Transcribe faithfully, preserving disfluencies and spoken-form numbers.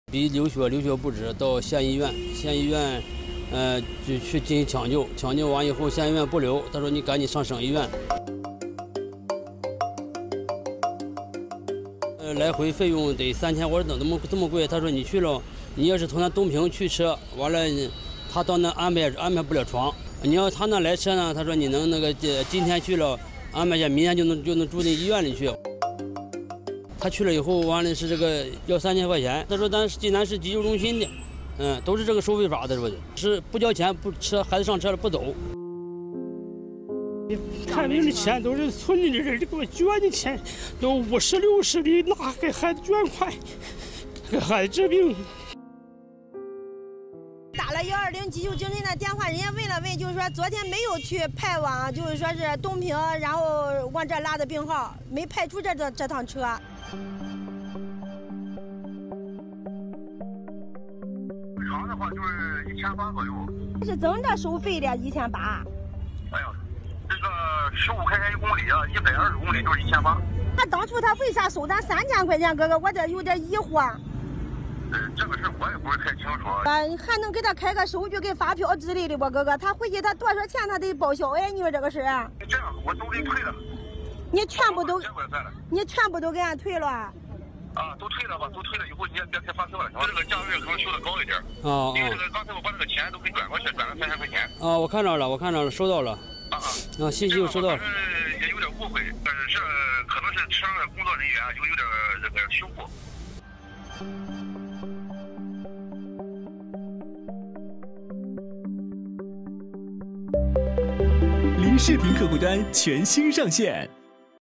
鼻流血，流血不止，到县医院，县医院，呃，就去进行抢救，抢救完以后，县医院不留，他说你赶紧上省医院。呃，来回费用得三千，我说怎么这么这么贵？他说你去了，你要是从那东平去车，完了，他到那安排安排不了床。你要他那来车呢，他说你能那个今天去了安排一下，明天就能就能住进医院里去。他去了以后，完了是这个要三千块钱。他说咱济南市急救中心的，嗯，都是这个收费法的，说的是不交钱不车，孩子上车了不走。 看病的钱都是村里的人给我捐的钱，都五十六十的拿给孩子捐款，给孩子治病。 打了幺二零急救中心的电话，人家问了问，就是说昨天没有去派往，就是说是东平，然后往这拉的病号，没派出这这这趟车。 长的话就是一千八左右。 是怎么着收费的？一千八。 哎呀，这个十五块钱一公里啊，一百二十公里就是一千八。 他当初他为啥收咱三千块钱？哥哥，我这有点疑惑。 呃，这个事我也不是太清楚。 呃，还能给他开个收据、给发票之类的不？哥哥，他回去他多少钱他得报销哎？你说这个事儿？ 这样，我都给你退了。 你全部都，你全部都给俺退了。 啊，都退了吧，都退了以后你也别开发票了，这个价位可能修的高一点。 啊因为这个刚才我把这个钱都给转过去，转了三千块钱。 啊，我看着了，我看着了，收到了。 啊啊。 啊，信息我收到了。 也有点误会，但是这可能是车上的工作人员有有点这个疏忽。 离视频客户端全新上线。